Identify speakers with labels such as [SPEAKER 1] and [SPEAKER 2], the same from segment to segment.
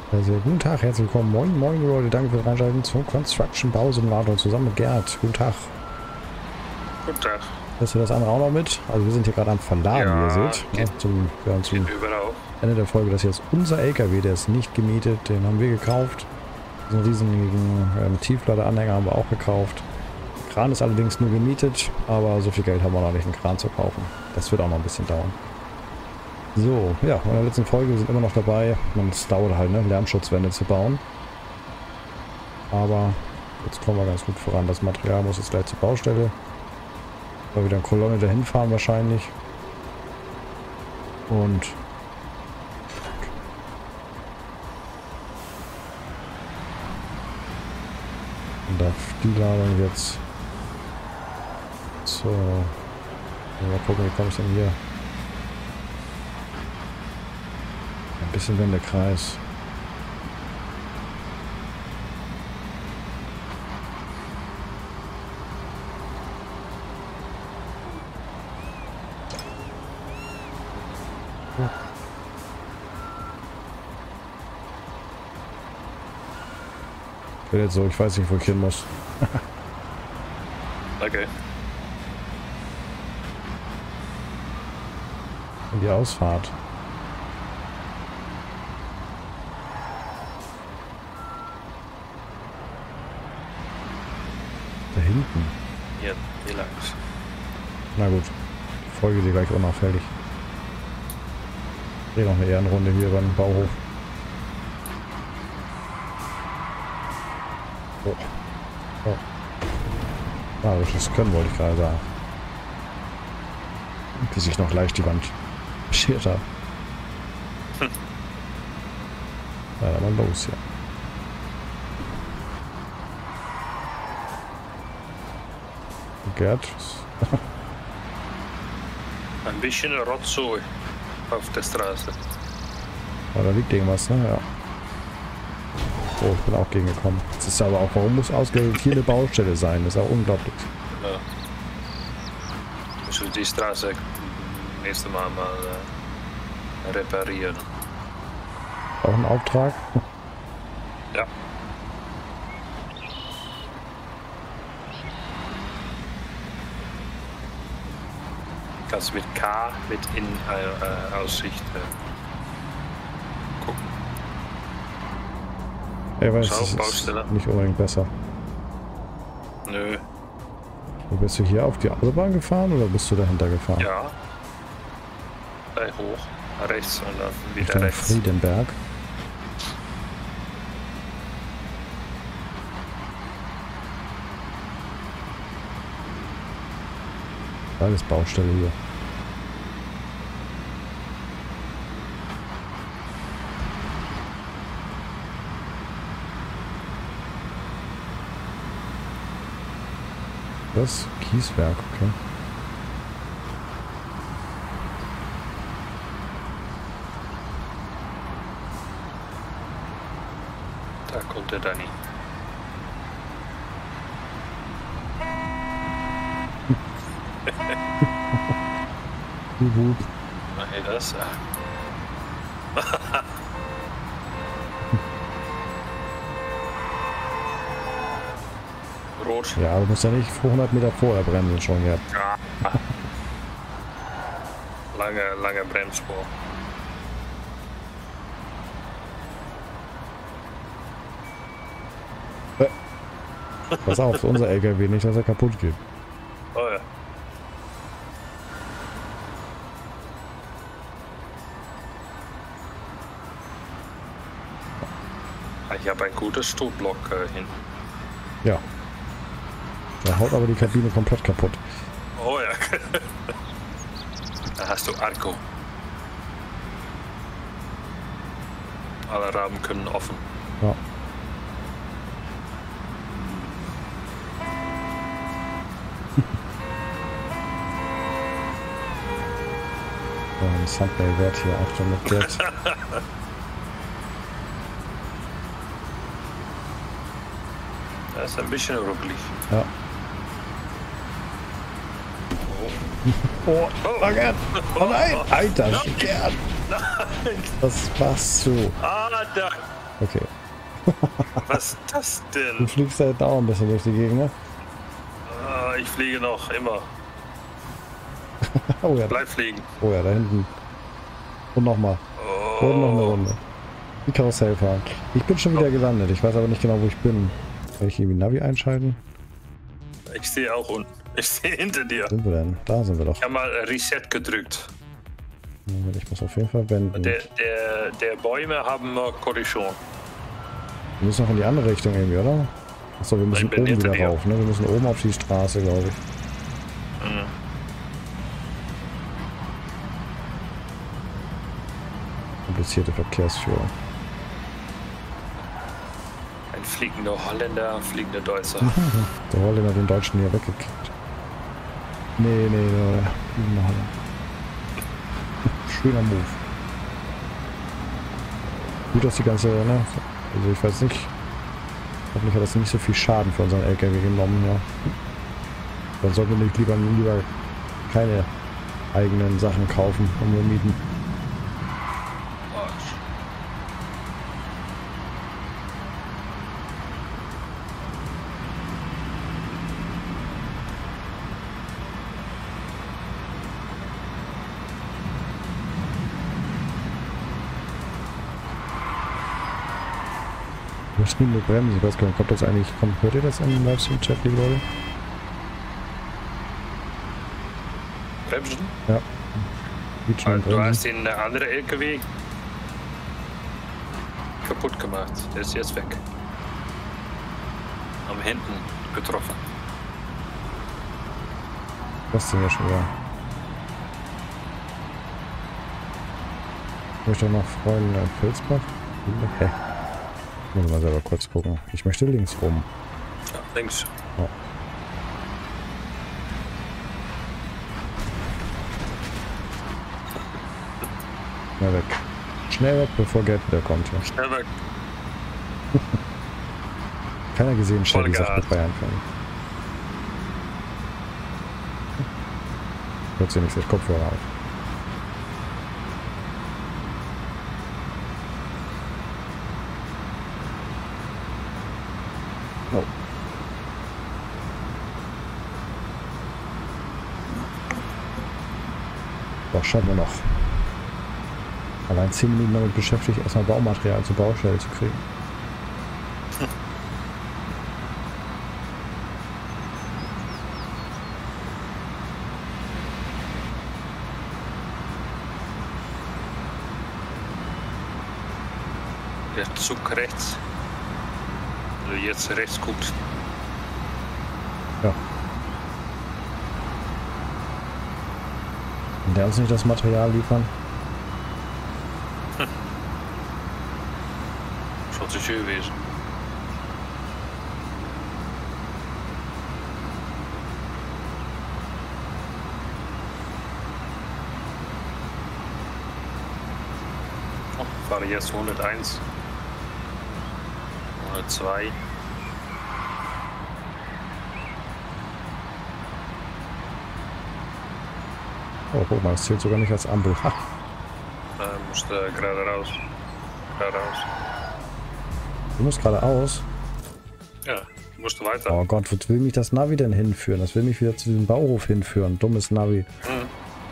[SPEAKER 1] Also, guten Tag, herzlich willkommen. Moin, moin Leute, danke fürs Reinschalten zum Construction Bau Simulator zusammen mit Gerd. Guten Tag.
[SPEAKER 2] Guten Tag.
[SPEAKER 1] Wisst ihr das andere auch noch mit? Also wir sind hier gerade am Verladen, wie ihr seht. Ja, zum Ende der Folge, das hier ist unser LKW, der ist nicht gemietet, den haben wir gekauft. Diesen riesigen Tiefladeranhänger haben wir auch gekauft. Der Kran ist allerdings nur gemietet, aber so viel Geld haben wir noch nicht, einen Kran zu kaufen. Das wird auch noch ein bisschen dauern. So, ja, in der letzten Folge, wir sind immer noch dabei. Es dauert halt, ne, Lärmschutzwände zu bauen. Aber jetzt kommen wir ganz gut voran. Das Material muss jetzt gleich zur Baustelle. Da wieder eine Kolonne dahin fahren wahrscheinlich. Und darf die Ladung jetzt zur... Mal gucken, wie komme ich denn hier? Ein bisschen Wendekreis. Ich will jetzt so, ich weiß nicht, wo ich hin muss.
[SPEAKER 2] Okay.
[SPEAKER 1] In die Ausfahrt. Da hinten.
[SPEAKER 2] Hier langs.
[SPEAKER 1] Na gut. Die Folge die gleich unauffällig. Ich drehe noch eine Ehrenrunde hier beim Bauhof. Oh. Oh. Ah, das können wollte ich gerade sagen. Bis ich noch leicht die Wand beschert habe. Ja, dann mal los hier. Gerd.
[SPEAKER 2] Ein bisschen Rotzooi auf der Straße.
[SPEAKER 1] Oh, da liegt irgendwas, ne? Ja. Oh, ich bin auch gegengekommen. Das ist aber auch, warum muss ausgerechnet hier eine Baustelle sein? Das ist auch unglaublich.
[SPEAKER 2] Ja. Müssen wir die Straße nächstes Mal reparieren.
[SPEAKER 1] Auch ein Auftrag?
[SPEAKER 2] Ja. Kannst mit K mit in Aussicht gucken.
[SPEAKER 1] Ja, weil es
[SPEAKER 2] Schau,
[SPEAKER 1] ist
[SPEAKER 2] Baustelle.
[SPEAKER 1] nicht unbedingt besser.
[SPEAKER 2] Nö.
[SPEAKER 1] Wo bist du hier auf die Autobahn gefahren oder bist du dahinter gefahren?
[SPEAKER 2] Ja. Hoch, rechts und dann wieder
[SPEAKER 1] Richtung
[SPEAKER 2] rechts.
[SPEAKER 1] Friedenberg. Alles Baustelle hier. Das Kieswerk, okay.
[SPEAKER 2] Da kommt der Danny.
[SPEAKER 1] Gut.
[SPEAKER 2] Hey, das. Rot.
[SPEAKER 1] Ja, du musst ja nicht 100 Meter vorher bremsen schon gehabt.
[SPEAKER 2] Ja. Lange Bremsspur.
[SPEAKER 1] Pass auf, unser LKW nicht, dass er kaputt geht.
[SPEAKER 2] Oh ja. Ich habe ein gutes Stuhlblock hin.
[SPEAKER 1] Ja. Da haut aber die Kabine komplett kaputt.
[SPEAKER 2] Oh ja. Da hast du Arco. Alle Rahmen können offen.
[SPEAKER 1] Ja. Ein Thumbnail-Wert hier, Achtung mit Gerd.
[SPEAKER 2] Das ist ein bisschen ruckelig.
[SPEAKER 1] Ja. Oh, oh Gerd! Oh nein! Alter, Gerd!
[SPEAKER 2] Nein!
[SPEAKER 1] Was machst du?
[SPEAKER 2] Ah, da!
[SPEAKER 1] Okay.
[SPEAKER 2] Was ist das
[SPEAKER 1] Du
[SPEAKER 2] denn?
[SPEAKER 1] fliegst halt auch ein bisschen durch die Gegend, ne?
[SPEAKER 2] Ah, ich fliege noch immer.
[SPEAKER 1] Oh ja.
[SPEAKER 2] Bleib fliegen.
[SPEAKER 1] Oh ja, da hinten. Und nochmal. Und noch eine
[SPEAKER 2] Oh.
[SPEAKER 1] Runde. Die Karussell fahren. Ich bin schon wieder gelandet. Ich weiß aber nicht genau, wo ich bin. Kann ich irgendwie Navi einschalten?
[SPEAKER 2] Ich sehe auch unten. Ich sehe hinter dir.
[SPEAKER 1] Wo sind wir denn? Da sind wir doch.
[SPEAKER 2] Ich habe mal Reset gedrückt.
[SPEAKER 1] Ich muss auf jeden Fall wenden.
[SPEAKER 2] Der Bäume haben Kollision.
[SPEAKER 1] Wir müssen noch in die andere Richtung irgendwie, oder? Achso, wir müssen
[SPEAKER 2] Ich bin
[SPEAKER 1] oben
[SPEAKER 2] hinter
[SPEAKER 1] wieder
[SPEAKER 2] dir.
[SPEAKER 1] rauf, ne? Wir müssen oben auf die Straße, glaube ich.
[SPEAKER 2] Mhm.
[SPEAKER 1] Komplizierte Verkehrsführung.
[SPEAKER 2] Ein fliegender Holländer, fliegender Deutscher.
[SPEAKER 1] Der Holländer hat den Deutschen hier weggekickt. Nee, der fliegende Holländer. Schöner Move. Gut, dass die ganze, ne? Also ich weiß nicht. Hoffentlich hat das nicht so viel Schaden für unseren LKW genommen, ja. Dann sollten wir nicht lieber keine eigenen Sachen kaufen und nur mieten. Verschiedene Bremsen, ich weiß gar nicht, kommt das eigentlich, hört ihr das im Livestream-Chat, liebe Leute?
[SPEAKER 2] Bremsen?
[SPEAKER 1] Ja. Sieht schon
[SPEAKER 2] Du hast den anderen LKW kaputt gemacht. Der ist jetzt weg. Am Händen getroffen.
[SPEAKER 1] Das sind ja schon wieder. Ich möchte noch Freunde in Filzbach. Okay. Muss mal selber kurz gucken. Ich möchte links rum.
[SPEAKER 2] Ja, links.
[SPEAKER 1] Ja. Schnell weg. Schnell weg, bevor Geld wieder kommt. Ja.
[SPEAKER 2] Schnell weg.
[SPEAKER 1] Keiner gesehen, schnell die Sache
[SPEAKER 2] Vollgas.
[SPEAKER 1] mit Bayern fahren. Hört sich nicht das Kopfhörer auf. Oh. Doch, schaffen wir noch. Allein 10 Minuten damit beschäftigt, erstmal Baumaterial zur Baustelle zu kriegen.
[SPEAKER 2] Der Zug rechts. Also jetzt rechts guckt.
[SPEAKER 1] Ja. Wenn der uns nicht das Material liefern?
[SPEAKER 2] Schon zu schön gewesen. Oh, ich fahre jetzt 101. 102.
[SPEAKER 1] Oh, guck mal, das zählt sogar nicht als Ampel. Ha,
[SPEAKER 2] Musste gerade raus. Geradeaus.
[SPEAKER 1] du musst geradeaus.
[SPEAKER 2] Ja, musste weiter.
[SPEAKER 1] Oh Gott, wo will mich das Navi denn hinführen? Das will mich wieder zu diesem Bauhof hinführen. Dummes Navi.
[SPEAKER 2] Mhm.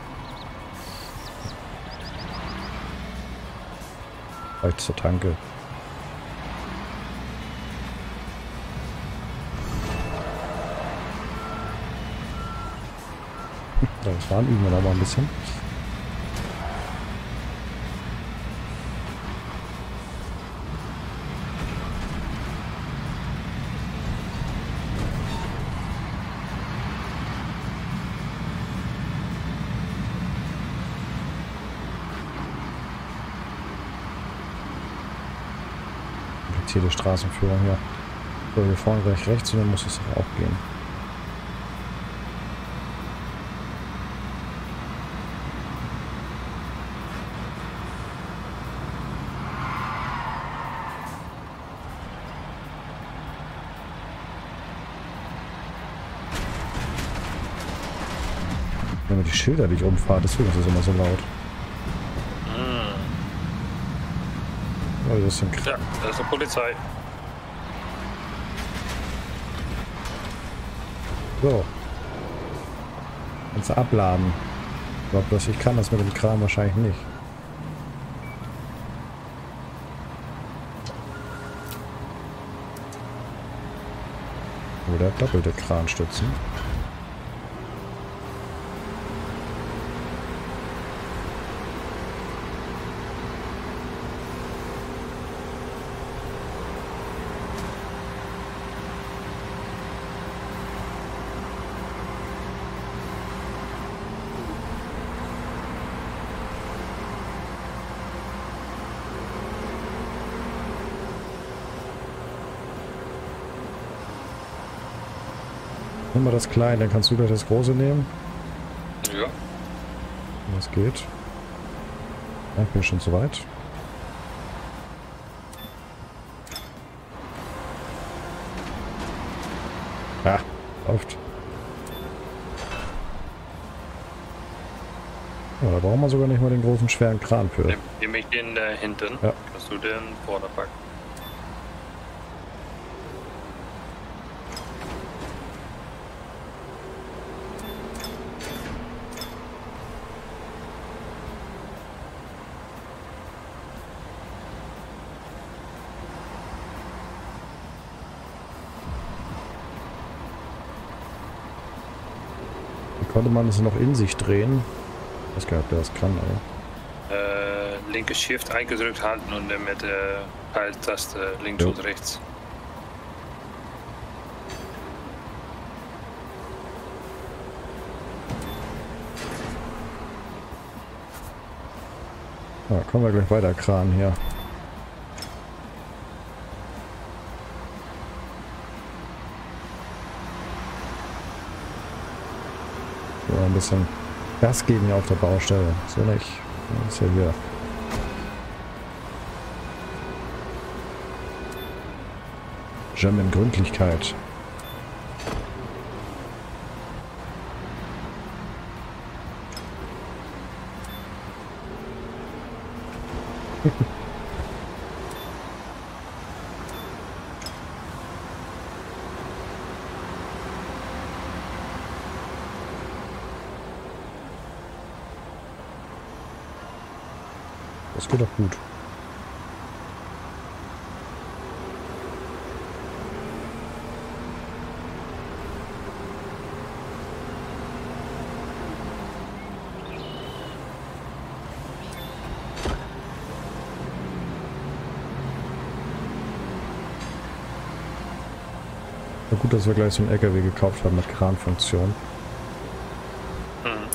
[SPEAKER 1] Vielleicht zur Tanke. Das fahren üben wir noch mal ein bisschen. Komplizierte Straßenführung hier. So, hier vorne gleich rechts und dann muss es auch gehen. Wenn man die Schilder nicht umfahrt, deswegen ist es immer so laut.
[SPEAKER 2] Mhm.
[SPEAKER 1] Ja, Oh, das sind
[SPEAKER 2] Ja, das ist die Polizei.
[SPEAKER 1] So. Kannst du abladen. Aber bloß ich kann das mit dem Kran wahrscheinlich nicht. Oder doppelte Kranstützen. Nimm mal das kleine, dann kannst du gleich das große nehmen.
[SPEAKER 2] Ja.
[SPEAKER 1] Das geht. Ja, ich bin schon zu weit. Ah, läuft. Ja, da brauchen wir sogar nicht mal den großen schweren Kran für.
[SPEAKER 2] Nimm ich den da hinten.
[SPEAKER 1] Ja.
[SPEAKER 2] Kannst du den vorne packen.
[SPEAKER 1] Wie konnte man es noch in sich drehen? Ich weiß gar nicht, ob der das kann, aber.
[SPEAKER 2] Linke Shift eingedrückt halten und dann mit der Pfeiltaste links
[SPEAKER 1] Jo.
[SPEAKER 2] und rechts.
[SPEAKER 1] Ja, kommen wir gleich weiter, Kran hier. So, ein bisschen Gas geben hier auf der Baustelle. So nicht. Das ist ja hier. German Gründlichkeit. Das geht doch gut. Ja, gut, dass wir gleich so einen LKW gekauft haben mit Kranfunktion.
[SPEAKER 2] Mhm.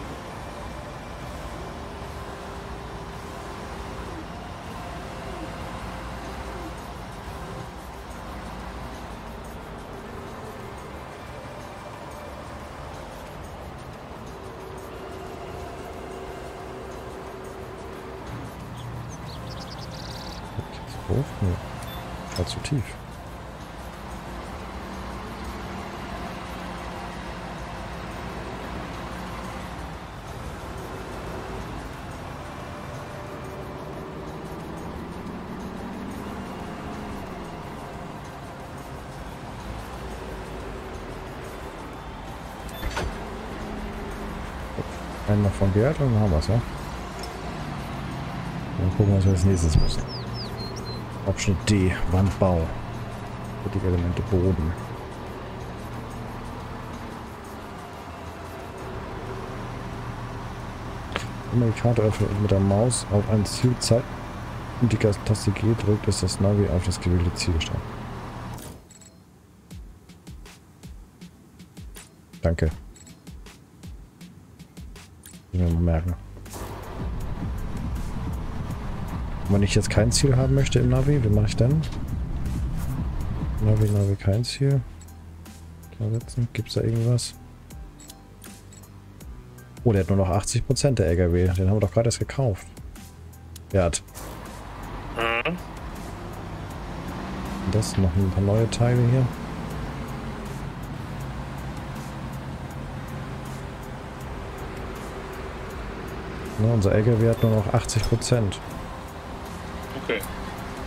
[SPEAKER 1] Hoch? Nee. War zu tief. Einmal von Gerd und dann haben wir es, ja? Dann gucken, was wir als nächstes müssen. Option D, Wandbau. Die Elemente Boden. Wenn man die Karte öffnet und mit der Maus auf ein Ziel zeigt und die Taste G drückt, ist das Navi auf das gewählte Ziel gestanden. Danke. Ich will mal merken. Wenn ich jetzt kein Ziel haben möchte im Navi, wie mache ich denn? Navi, kein Ziel. Klar setzen. Gibt es da irgendwas? Oh, der hat nur noch 80% der LKW. Den haben wir doch gerade erst gekauft. Der hat.
[SPEAKER 2] Mhm.
[SPEAKER 1] Das noch ein paar neue Teile hier. Na, unser LKW hat nur noch 80%.
[SPEAKER 2] Okay.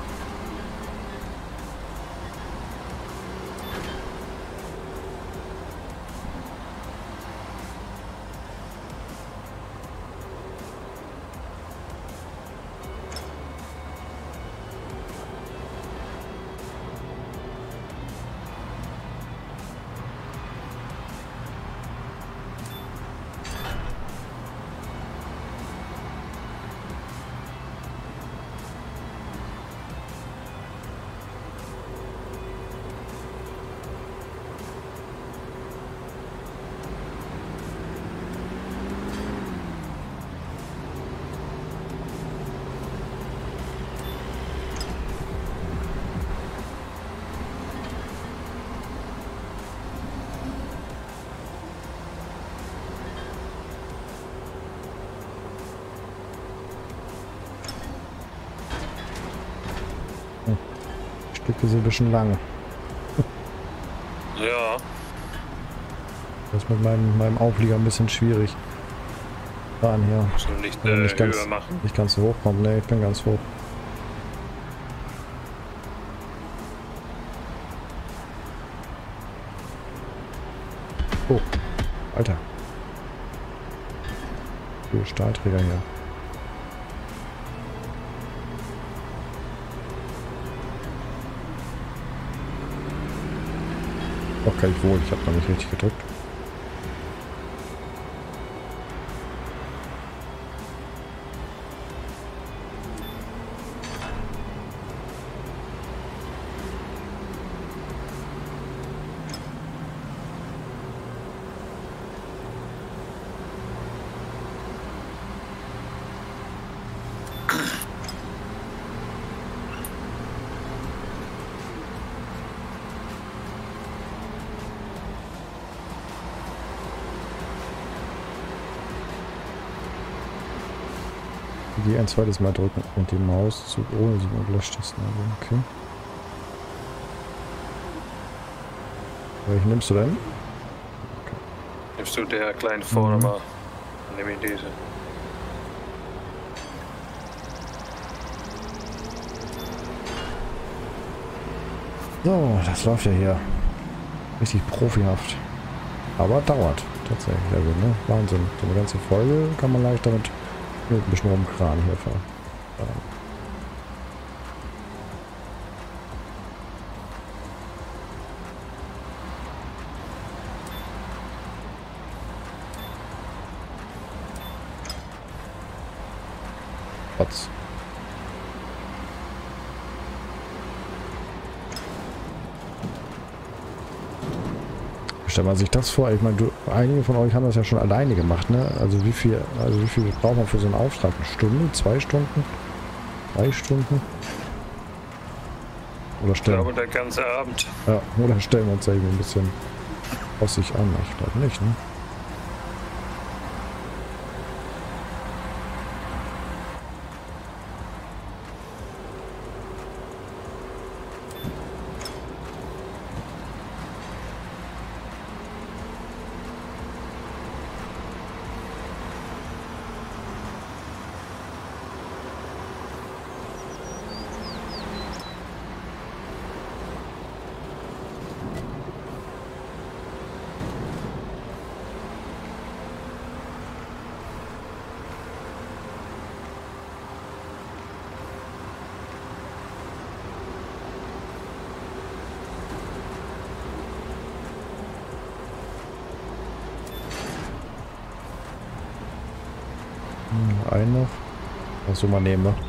[SPEAKER 1] Stücke sind ein bisschen lang.
[SPEAKER 2] Ja.
[SPEAKER 1] Das ist mit meinem Auflieger ein bisschen schwierig. Fahren hier.
[SPEAKER 2] Musst du nicht, höher machen?
[SPEAKER 1] Nicht ganz so hoch kommt. Ne, ich bin ganz hoch. Oh, Alter. Du Stahlträger hier. Doch, kann ich wohl. Ich habe noch nicht richtig gedrückt. Die ein zweites Mal drücken und die Maus zu ohne sie gelöscht ist. Okay. Welchen nimmst du denn?
[SPEAKER 2] Okay. Nimmst du der kleinen vorne mal? Dann nehme ich diese.
[SPEAKER 1] So, das läuft ja hier richtig profihaft. Aber dauert tatsächlich. Also, ne? Wahnsinn. So eine ganze Folge kann man leicht damit ein bisschen rumkranen hier fahren. Potz. Stellt man sich das vor, ich meine, einige von euch haben das ja schon alleine gemacht, ne? Also wie viel braucht man für so einen Auftrag? Eine Stunde? 2 Stunden? 3 Stunden? Oder stellen?
[SPEAKER 2] Ich glaube, der ganze Abend.
[SPEAKER 1] Ja, oder stellen wir uns da irgendwie ein bisschen aus sich an? Ich glaube nicht, ne? Einen noch. Was soll man nehmen, ne?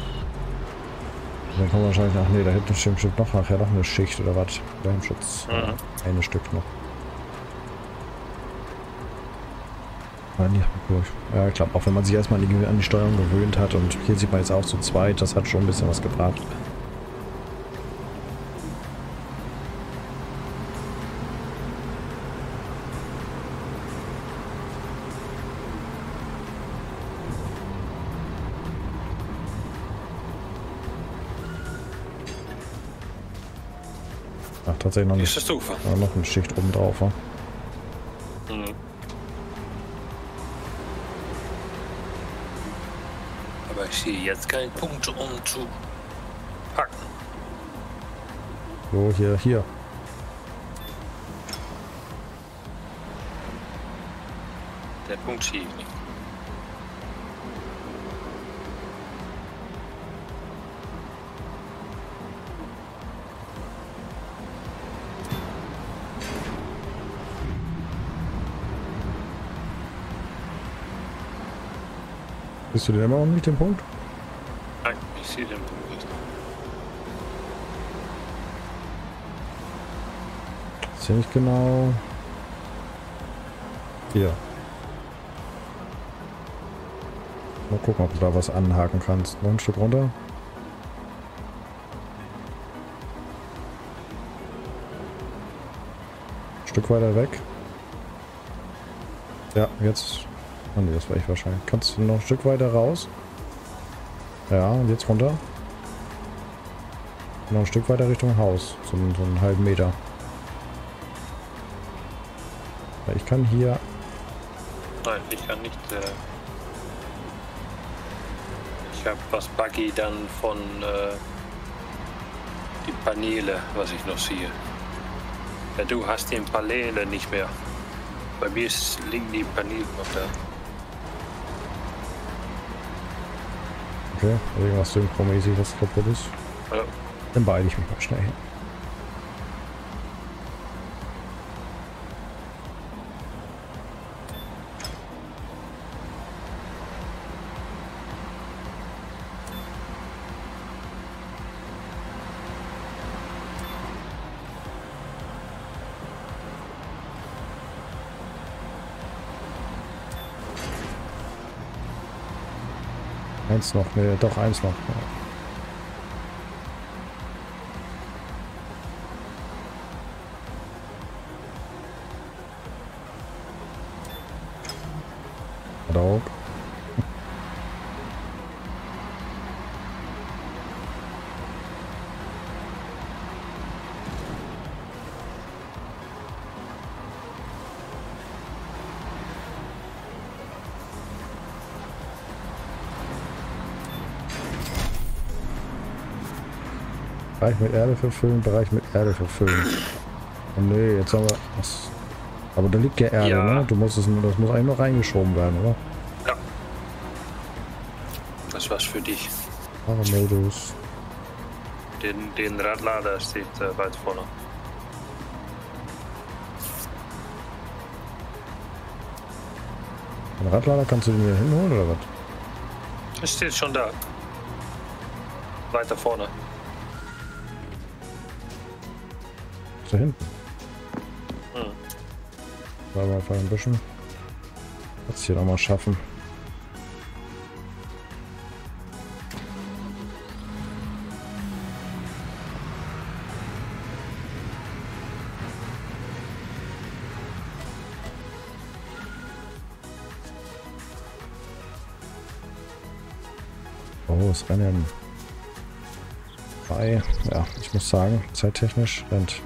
[SPEAKER 1] Dann kommen wir wahrscheinlich nach. Ne, da hinten steht bestimmt noch nachher noch eine Schicht oder was. Lärmschutz. Eine Stück noch. Ja, ich glaube, auch wenn man sich erstmal an die Steuerung gewöhnt hat und hier sieht man jetzt auch zu zweit, das hat schon ein bisschen was gebracht. Ach, tatsächlich noch eine Schicht oben drauf, wa?
[SPEAKER 2] Mhm. Aber ich sehe jetzt keinen Punkt, um zu packen.
[SPEAKER 1] So, hier.
[SPEAKER 2] Der Punkt sehe ich nicht.
[SPEAKER 1] Bist du denn immer noch nicht den Punkt?
[SPEAKER 2] Nein, ich sehe den Punkt nicht.
[SPEAKER 1] Ist ja nicht genau. Hier. Mal gucken, ob du da was anhaken kannst. Noch ein Stück runter. Ein Stück weiter weg. Ja, jetzt. Oh ne, das war ich wahrscheinlich. Kannst du noch ein Stück weiter raus? Ja, und jetzt runter. Noch ein Stück weiter Richtung Haus. So einen halben Meter. Ja, ich kann hier...
[SPEAKER 2] Nein, ich kann nicht. Ich habe was Buggy dann von die Paneele, was ich noch sehe. Ja, du hast die Paneele nicht mehr. Bei mir liegen die Paneele noch da.
[SPEAKER 1] Okay, irgendwas synchromäßig, was kaputt ist.
[SPEAKER 2] Ja.
[SPEAKER 1] Dann beeile ich mich mal schnell hin. Eins noch, ne, doch eins noch. Ja. Hat auch. Bereich mit Erde verfüllen, Bereich mit Erde verfüllen. Oh nee, jetzt haben wir... Was? Aber da liegt ja Erde,
[SPEAKER 2] Ja.
[SPEAKER 1] ne? Du musst es, das muss eigentlich noch reingeschoben werden, oder?
[SPEAKER 2] Ja. Das war's für dich.
[SPEAKER 1] Fahrermodus.
[SPEAKER 2] Den Radlader steht weit vorne.
[SPEAKER 1] Den Radlader kannst du den hier hinholen, oder was?
[SPEAKER 2] Es steht schon da. Weiter vorne.
[SPEAKER 1] Ist da hinten?
[SPEAKER 2] Hm.
[SPEAKER 1] Wollen wir einfach ein bisschen... Jetzt hier nochmal schaffen. Oh, das Rennen. Ja, ich muss sagen, zeittechnisch rennt.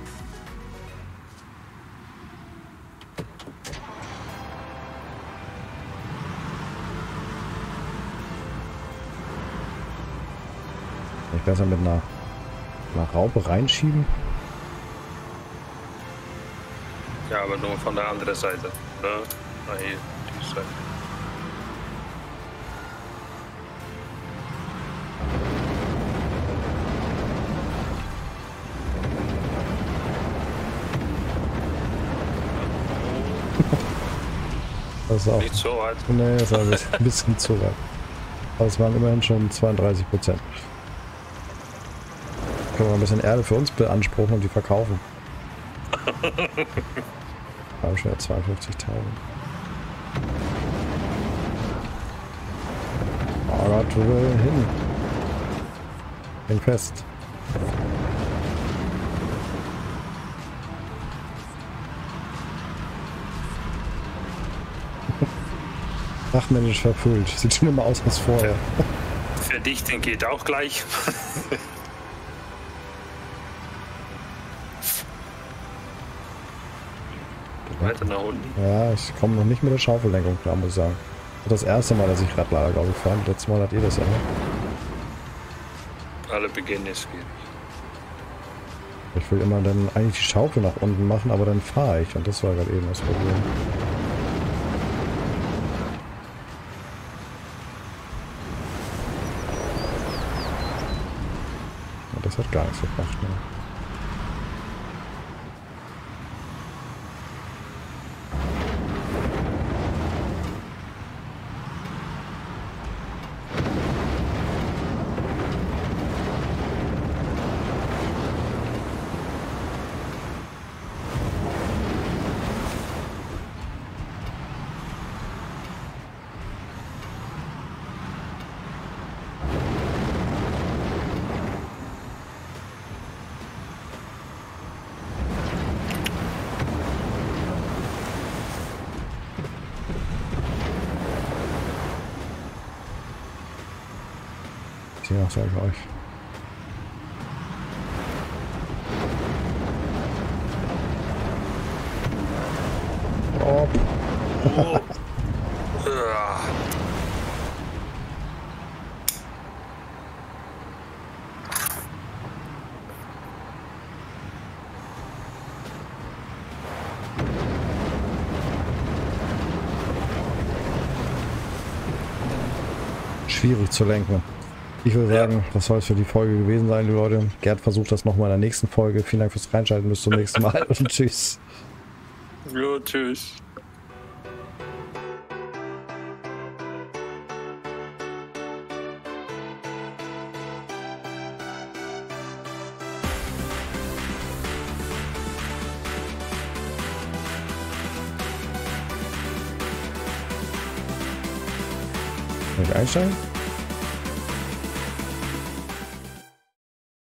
[SPEAKER 1] Ich besser mit einer Raupe reinschieben.
[SPEAKER 2] Ja, aber nur von der anderen Seite. Ne? Na, hier, die Seite.
[SPEAKER 1] Das ist auch...
[SPEAKER 2] Nicht so weit.
[SPEAKER 1] Nee, das war ein bisschen zu weit. Aber es waren immerhin schon 32%. Können wir ein bisschen Erde für uns beanspruchen und die verkaufen. Haben schon 52.000. Oh Gott, wo will er hin? Häng fest. Fachmännisch verfüllt. Sieht schon immer aus als vorher.
[SPEAKER 2] Verdichten geht auch gleich. Weiter nach unten.
[SPEAKER 1] Ja, ich komme noch nicht mit der Schaufellenkung klar, muss ich sagen. Das erste Mal, dass ich Radlader, glaube ich, fahre. Letztes Mal hat ihr das ja, ne?
[SPEAKER 2] Alle Beginn ist schwierig.
[SPEAKER 1] Ich will immer dann eigentlich die Schaufel nach unten machen, aber dann fahre ich. Und das war gerade eben das Problem. Und das hat gar nichts gebracht, ne? Ja, sag ich euch. Oh.
[SPEAKER 2] Oh.
[SPEAKER 1] Schwierig zu lenken. Ich würde sagen, das soll es für die Folge gewesen sein, liebe Leute. Gerd versucht das nochmal in der nächsten Folge. Vielen Dank fürs Reinschalten. Bis zum nächsten Mal und tschüss.
[SPEAKER 2] Jo, tschüss.
[SPEAKER 1] Kann ich einsteigen?